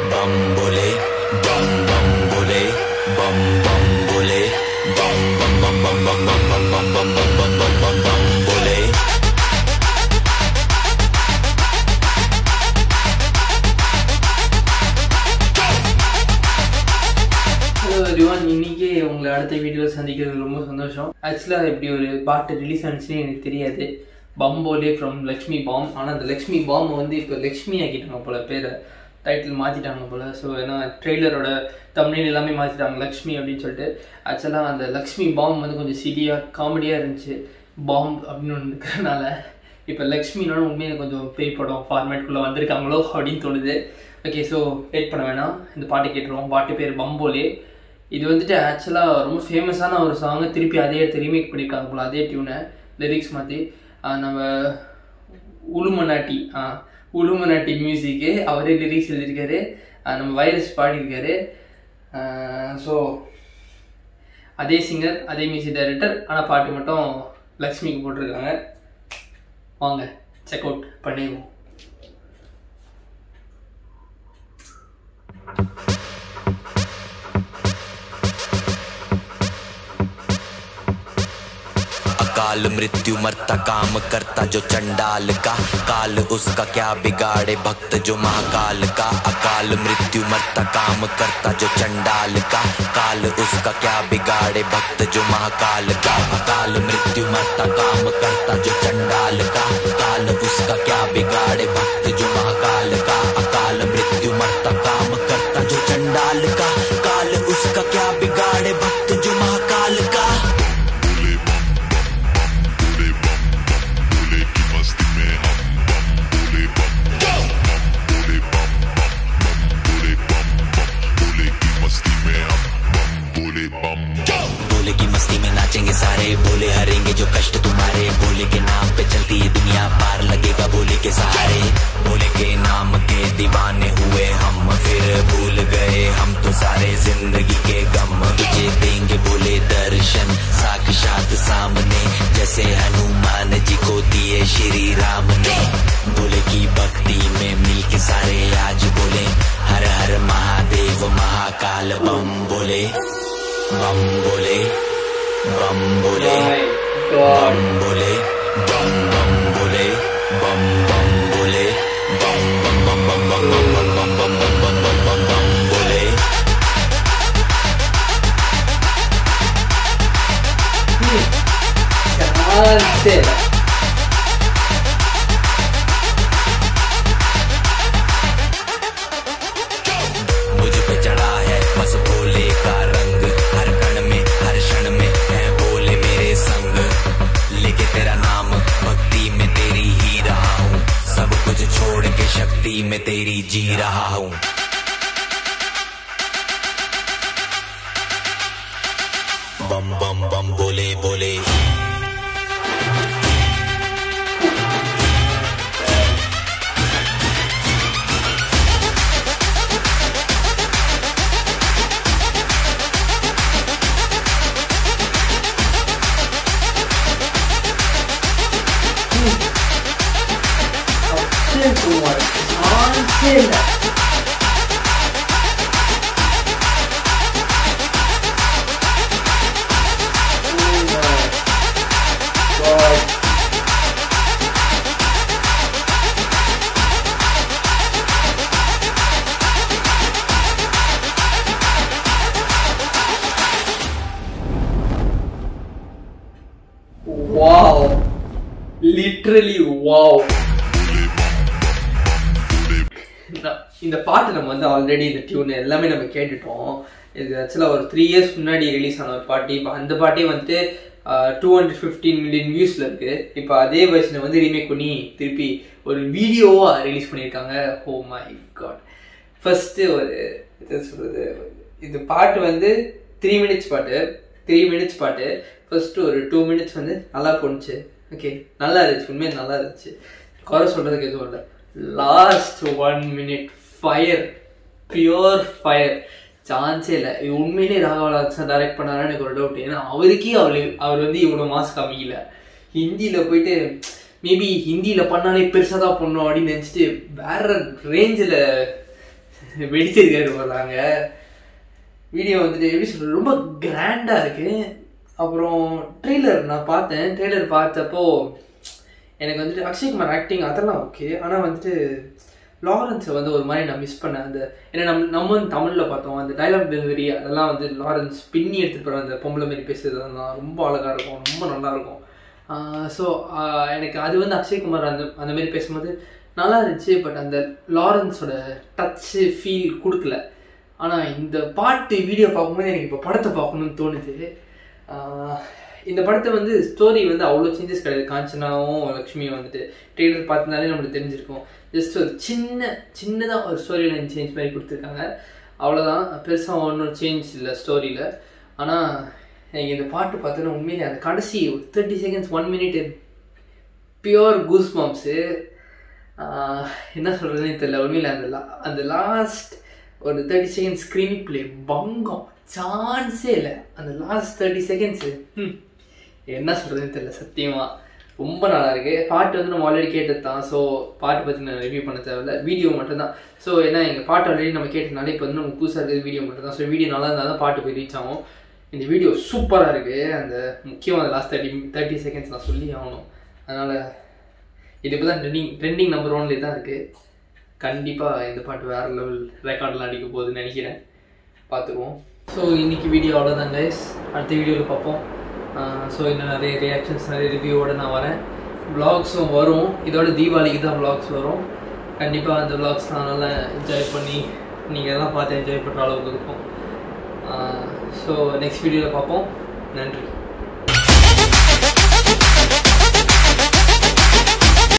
Bambhole, bam bam bole, bam bam bole, bam bam bam bam bam bam bam bam bam bam bam bam Bambhole. Hello everyone, இன்னைக்கு உங்களை அடுத்த வீடியோல சந்திக்கிறது ரொம்ப சந்தோஷம். ஆக்சுவலா இப்படி ஒரு பாட்டு ரிலீஸ் ஆனிச்சுன்னு எனக்கு தெரியாது. Bambhole from Laxmii bomb. ஆனால் அந்த Laxmii bomb வந்து இப்போ லக்ஷ்மி ஆக்கிட்டாங்க போல, பேரை டைட்டில் மாற்றிட்டாங்க போல். ஸோ ஏன்னா ட்ரெய்லரோட தம்ப்நெயில் எல்லாமே மாற்றிட்டாங்க லக்ஷ்மி அப்படின்னு சொல்லிட்டு. ஆக்சுவலாக அந்த Laxmii bomb வந்து கொஞ்சம் சிலியாக காமெடியாக இருந்துச்சு. பாம்ப் அப்படின்னு ஒன்று இருக்கிறதுனால இப்போ லக்ஷ்மினோட உண்மையாக கொஞ்சம் பேய் படம் ஃபார்மேட்குள்ளே வந்திருக்காங்களோ அப்படின்னு தோணுது. ஓகே, ஸோ வெயிட் பண்ண வேணாம், இந்த பாட்டு கேட்டுருவோம். பாட்டு பேர் Bambhole. இது வந்துட்டு ஆக்சுவலாக ரொம்ப ஃபேமஸான ஒரு சாங்கை திருப்பி அதே எடுத்து ரீமேக் பண்ணியிருக்காங்க போல், அதே டியூனை லிரிக்ஸ் மாற்றி. நம்ம உலுமநாட்டி மியூசிக்கு அவரே லிரிக்ஸ் எழுதியிருக்காரு, நம்ம வைரஸ் பாடியிருக்காரு. ஸோ அதே சிங்கர் அதே மியூசிக் டைரக்டர், ஆனால் பாட்டு மட்டும் லக்ஷ்மிக்கு போட்டிருக்காங்க. வாங்க செக் அவுட் பண்ணிடுவோம். काल मृत्यु मरता काम करता जो चंडाल का, काल उसका क्या बिगाड़े भक्त जो महाकाल का। अकाल मृत्यु मरता काम करता जो चंडाल का, काल उसका क्या बिगाड़े भक्त जो महाकाल का। अकाल मृत्यु मरता काम करता जो चंडाल का, काल उसका क्या बिगाड़े भक्त जो महाकाल का। अकाल मृत्यु मरता काम करता जो चंडाल का, काल उसका क्या बिगाड़े भक्त जो महाकाल का। भोले की मस्ती में नाचेंगे सारे, भोले हरेंगे जो कष्ट तुम्हारे। भोले के नाम पे चलती है दुनिया, पार लगेगा भोले के सहारे। भोले के नाम के दीवाने हुए हम, फिर भूल गए हम तो सारे जिंदगी के गम। तुझे देंगे भोले दर्शन साक्षात सामने, जैसे हनुमान जी को दिए श्री राम ने। भोले की भक्ति में मिलके सारे आज बोले, हर हर Mahadev Mahakal Bambhole, Bambhole, Bambhole, Bambhole, bam Bambhole, bam Bambhole, bam bam bam bam bam bam bam bam bam bam bam Bambhole. मुझ पे चढ़ा है बस भोले का रंग, हर कण में हर क्षण में है भोले मेरे संग। लेके तेरा नाम भक्ति में तेरी ही रहा हूँ, सब कुछ छोड़ के शक्ति में तेरी जी रहा हूँ। बम बम बम बोले बोले AkshayKumar Kanchana. Wow, literally wow. இந்த பாட்டு நம்ம வந்து ஆல்ரெடி இந்த டியூன் எல்லாமே நம்ம கேட்டுட்டோம். இது ஆக்சுவலாக ஒரு 3 years முன்னாடி ரிலீஸ் ஆன ஒரு பாட்டு. இப்போ அந்த பாட்டே வந்து 215 million வியூஸில் இருக்குது. இப்போ அதே வெர்ஷனை வந்து ரீமேக் பண்ணி திருப்பி ஒரு வீடியோவாக ரிலீஸ் பண்ணியிருக்காங்க. Oh my God. ஃபஸ்ட்டு ஒரு என்ன சொல்கிறது, இது பாட்டு வந்து 3 minutes பாட்டு. 3 minutes பாட்டு. ஃபஸ்ட்டு ஒரு 2 minutes வந்து நல்லா போணுச்சு. ஓகே, நல்லா இருந்துச்சு, உண்மையாக நல்லா இருந்துச்சு, குறை சொல்கிறதுக்கு எதுவும் இல்லை. Last 1 minute fire, pure fire, சான்ஸே இல்லை. இது உண்மையிலே ராகவா டைரக்ட் பண்ணாரான்னு எனக்கு ஒரு டவுட். ஏன்னா அவருக்கே அவர் வந்து இவ்வளோ மாஸ் காமிக்கல. ஹிந்தியில் போயிட்டு மேபி ஹிந்தியில் பண்ணாலே பெருசாக தான் பண்ணோம் அப்படின்னு நினச்சிட்டு வேற ரேஞ்சில் வெடிச்சிருக்காரு போகிறாங்க. வீடியோ வந்துட்டு எப்படி சொல்கிறது, ரொம்ப கிராண்டாக இருக்குது. அப்புறம் ட்ரெய்லர் நான் பார்த்தேன். ட்ரெய்லர் பார்த்தப்போ எனக்கு வந்துட்டு அக்ஷய்குமார் ஆக்டிங் அதெல்லாம் ஓகே. ஆனால் வந்துட்டு லாரன்ஸை வந்து ஒரு மாதிரி நான் மிஸ் பண்ணேன். அந்த ஏன்னா நம்ம வந்து தமிழில் பார்த்தோம், அந்த டைலாக் டெலிவரி அதெல்லாம் வந்து லாரன்ஸ் பின்னி எடுத்துகிட்டு போகிற அந்த பொம்பளை மாரி பேசுறது அதெல்லாம் ரொம்ப அழகாக இருக்கும், ரொம்ப நல்லாயிருக்கும். ஸோ எனக்கு அது வந்து அக்ஷய்குமார் அந்த மாதிரி பேசும்போது நல்லா இருந்துச்சு. பட் அந்த லாரன்ஸோட டச்சு ஃபீல் கொடுக்கல. ஆனால் இந்த பாட்டு வீடியோ பார்க்கும்போது எனக்கு இப்போ படத்தை பார்க்கணுன்னு தோணுது. இந்த படத்தை வந்து ஸ்டோரி வந்து அவ்வளோ சேஞ்சஸ் கிடையாது. காஞ்சனாவும் லக்ஷ்மியும் வந்துட்டு ட்ரெய்லர் பார்த்தினாலே நம்மளுக்கு தெரிஞ்சிருக்கும். ஜஸ்ட் ஒரு சின்னதாக ஒரு ஸ்டோரி லைன் சேஞ்ச் மாதிரி கொடுத்துருக்காங்க, அவ்வளோதான். பெருசாக ஒன்றும் சேஞ்ச் இல்லை ஸ்டோரியில். ஆனால் எனக்கு இந்த பாட்டு பார்த்தோன்னா உண்மையிலே அந்த கடைசி ஒரு 30 seconds 1 minute pure goosebumps. என்ன சொல்கிறதுன்னு தெரியல உண்மையில். அந்த லாஸ்ட் ஒரு 30 seconds ஸ்க்ரீன் பிளே பங்கம் சான்ஸே இல்லை. அந்த லாஸ்ட் 30 seconds என்ன சொல்கிறதுன்னு தெரியல சத்தியமாக. ரொம்ப நல்லா இருக்குது. பாட்டு வந்து நம்ம ஆல்ரெடி கேட்டது தான். ஸோ பாட்டு பற்றி நான் ரிவ்யூ பண்ண தேவையில்ல, வீடியோ மட்டும்தான். ஸோ ஏன்னா எங்கள் பாட்டு ஆல்ரெடி நம்ம கேட்டதுனால இப்போ வந்து நம்ம புதுசாக இருக்குது வீடியோ மட்டும் தான். ஸோ வீடியோ நல்லா இருந்தால் தான் பாட்டு போய் ரீச் ஆகும். இந்த வீடியோ சூப்பராக இருக்குது. அந்த முக்கியமாக அந்த லாஸ்ட் 30 seconds நான் சொல்லி ஆகணும். அதனால் இது இப்போ தான் ட்ரெண்டிங் நம்பர் 1 தான் இருக்குது. கண்டிப்பாக இந்த பாட்டு வேறு லெவல் ரெக்கார்டெலாம் அடிக்க போகுதுன்னு நினைக்கிறேன். பார்த்துக்குவோம். ஸோ இன்றைக்கி வீடியோ அவ்வளோதான் கைஸ். அடுத்த வீடியோவில் பார்ப்போம். ஸோ இன்னும் நிறைய ரியாக்ஷன்ஸ் நிறைய ரிவ்யூவோடு நான் வரேன். வ்ளாக்ஸும் வரும். இதோட தீபாவளிக்கு தான் வ்ளாக்ஸ் வரும். கண்டிப்பாக அந்த வ்ளாக்ஸ் நான் நல்லா என்ஜாய் பண்ணி நீங்கள் எல்லாம் பார்த்து என்ஜாய் பண்ணுற அளவுக்கு இருக்கும். ஸோ நெக்ஸ்ட் வீடியோவில் பார்ப்போம். நன்றி.